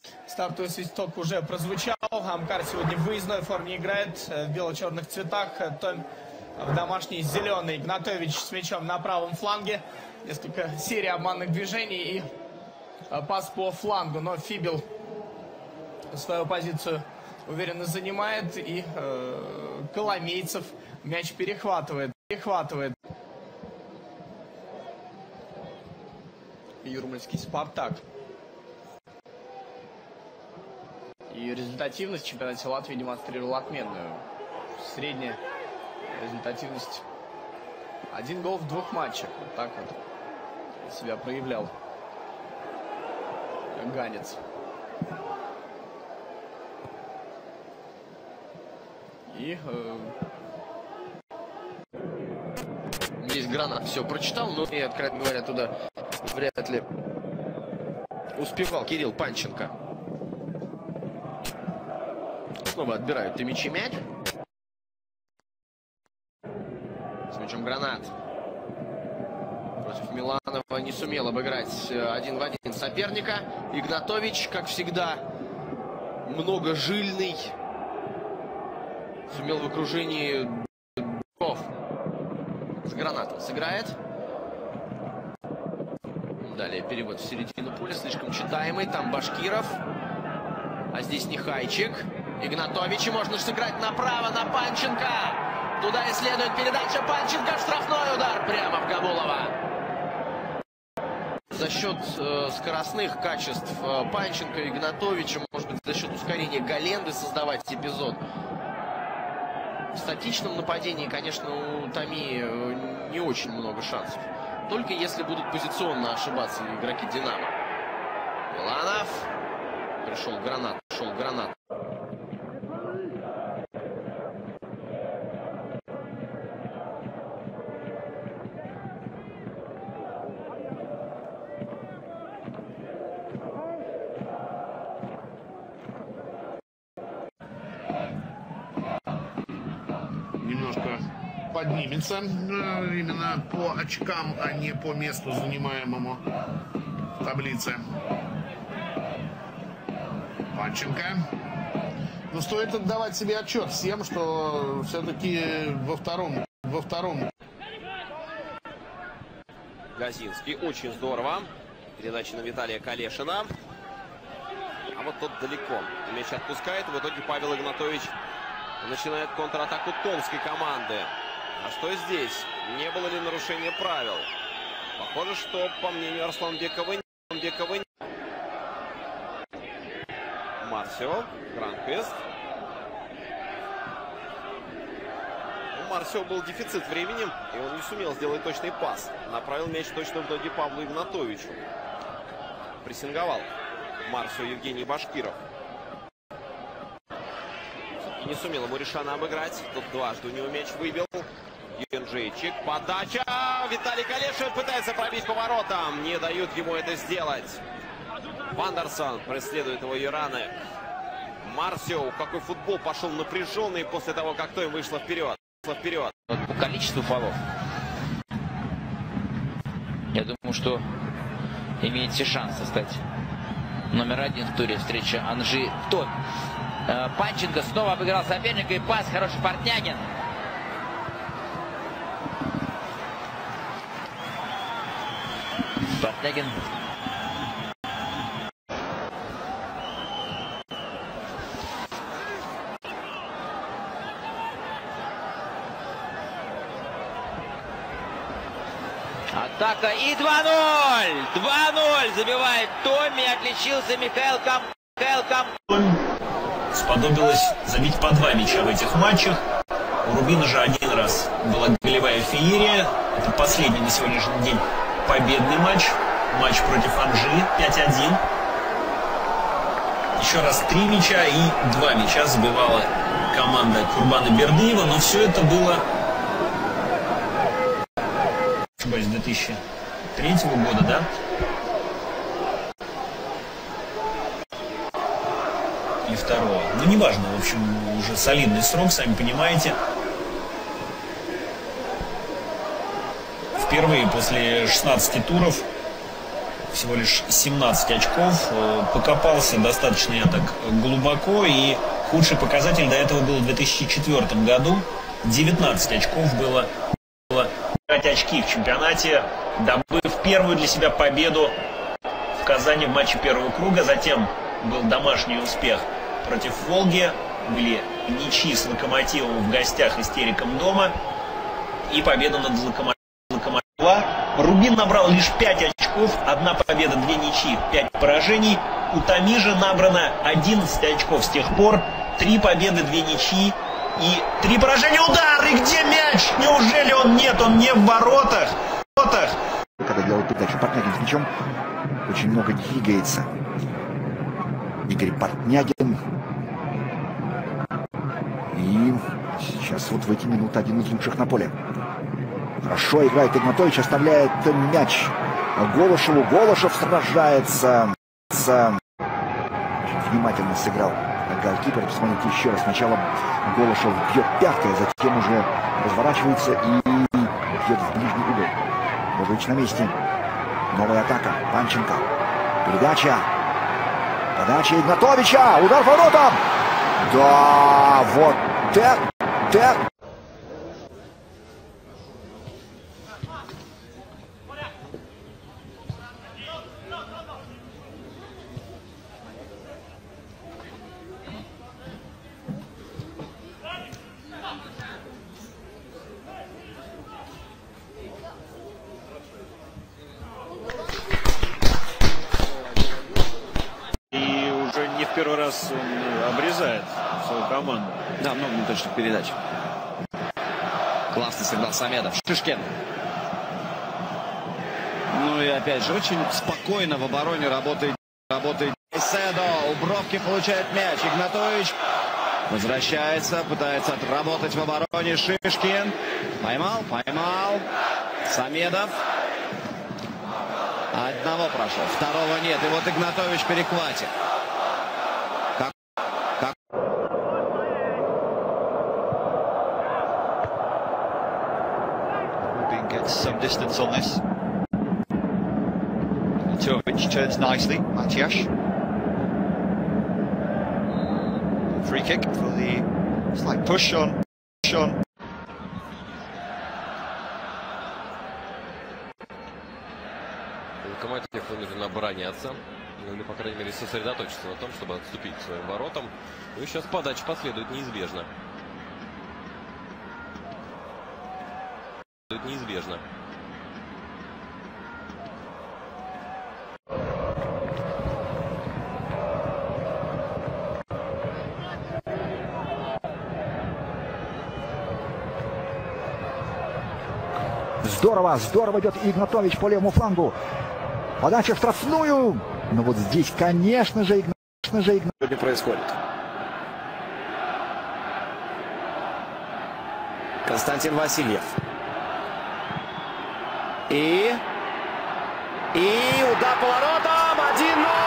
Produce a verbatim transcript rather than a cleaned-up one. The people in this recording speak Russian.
Стартовый свисток уже прозвучал. Амкар сегодня в выездной форме играет, в бело-черных цветах. Том в домашней зеленой. Игнатович с мячом на правом фланге. Несколько серий обманных движений и пас по флангу. Но Фибел свою позицию уверенно занимает. И э, Коломейцев мяч перехватывает. Перехватывает. Юрмальский «Спартак». И результативность в чемпионате Латвии демонстрировала отменную. Средняя результативность. Один гол в двух матчах. Вот так вот себя проявлял Ганец. И... Э... Здесь Гранат все прочитал, но и, откровенно говоря, туда вряд ли успевал Кирилл Панченко. Снова отбирают и мячи мяч. С мячом Гранат. Против Миланова не сумел обыграть один в один соперника. Игнатович, как всегда, многожильный. Сумел в окружении с Гранатом сыграет. Далее перевод в середину поля. Слишком читаемый. Там Башкиров. А здесь Нехайчик. Игнатовича можно сыграть направо на Панченко. Туда и следует передача Панченко. Штрафной удар прямо в Габулова. За счет э, скоростных качеств э, Панченко и Игнатовича, может быть, за счет ускорения Галенды создавать эпизод. В статичном нападении, конечно, у Томи э, не очень много шансов. Только если будут позиционно ошибаться игроки Динамо. Миланов. Пришел Гранат. Пришел Гранат. Немножко поднимется именно по очкам, а не по месту, занимаемому в таблице. Панченко. Но стоит отдавать себе отчет всем, что все-таки во втором, во втором. Газинский. Очень здорово. Передача на Виталия Калешина. А вот тот далеко. Мяч отпускает. В итоге Павел Игнатович начинает контратаку томской команды. А что здесь? Не было ли нарушения правил? Похоже, что, по мнению Арсланбекова, Арсланбекова... Марсио. Гранквест. У Марсио был дефицит времени, и он не сумел сделать точный пас. Направил мяч точно в ноги Павлу Игнатовичу. Прессинговал Марсио Евгений Башкиров. Не сумел ему Ришана обыграть. Тут дважды у него мяч выбил. Юнджейчик. Подача. Виталий Калешин пытается пробить поворотом. Не дают ему это сделать. Вандерсон преследует его Юраны. Марсио. Какой футбол пошел напряженный после того, как Том вышла вперед. вперед. По количеству фолов. Я думаю, что имеет все шансы стать номер один в туре встречи Анжи Том. Панченко снова обыграл соперника, и пас хороший Портнягин. Портнягин. Атака и два ноль! два ноль забивает Томми, отличился Михаил Кам... Михаил Кам... Сподобилось забить по два мяча в этих матчах. У Рубина же один раз была голевая феерия. Это последний на сегодняшний день победный матч. Матч против Анжи пять один. Еще раз три мяча и два мяча забивала команда Курбана Бердыева. Но все это было... ошибаюсь, две тысячи третьего года, да? Или второго. Ну, неважно, в общем, уже солидный срок, сами понимаете. Впервые после шестнадцати туров всего лишь семнадцать очков. Покопался достаточно, я так, глубоко. И худший показатель до этого был в две тысячи четвёртом году. девятнадцать очков было. было очки в чемпионате, добыв первую для себя победу в Казани в матче первого круга. Затем был домашний успех против Волги. Были ничьи с Локомотивом в гостях и с Тереком дома. И победа над Локомотивом. Рубин набрал лишь пять очков. Одна победа, две ничьи, пять поражений. У Тамижа набрано одиннадцать очков с тех пор. Три победы, две ничьи и три поражения. Удар! И где мяч? Неужели он нет? Он не в воротах. В воротах. Когда делает передачу, Портнягин с мячом очень много двигается. Игорь Портнягин. И сейчас вот в эти минуты один из лучших на поле. Хорошо играет Игнатович, оставляет мяч Голышеву. Голышев сражается. Очень внимательно сыграл голкипер. Посмотрите еще раз. Сначала Голышев бьет пяткой, затем уже разворачивается и бьет в ближний угол. Божевич на месте. Новая атака. Панченко. Передача. Подача Игнатовича. Удар по воротам. Да, вот так, так. Первый раз он обрезает свою команду. Да, много неточных передач. Классно сыграл Самедов. Шишкин. Ну и опять же, очень спокойно в обороне работает. работает. Седо у бровки получает мяч. Игнатович возвращается, пытается отработать в обороне. Шишкин. Поймал, поймал. Самедов. Одного прошел, второго нет. И вот Игнатович в перехвате. Gets some distance on this. Tovic turns nicely. Matias. Free kick for the slight push on. Push on. Локомотив вынужден обороняться. Или, по крайней мере, сосредоточиться на том, чтобы отступить к своим воротам. Ну и сейчас подача последует неизбежно. Неизбежно. Здорово, здорово идет Игнатович по левому флангу. Подача в штрафную. Но вот здесь, конечно же, конечно же, Игнатович. Что происходит? Константин Васильев. И... И удар поворотом. один ноль.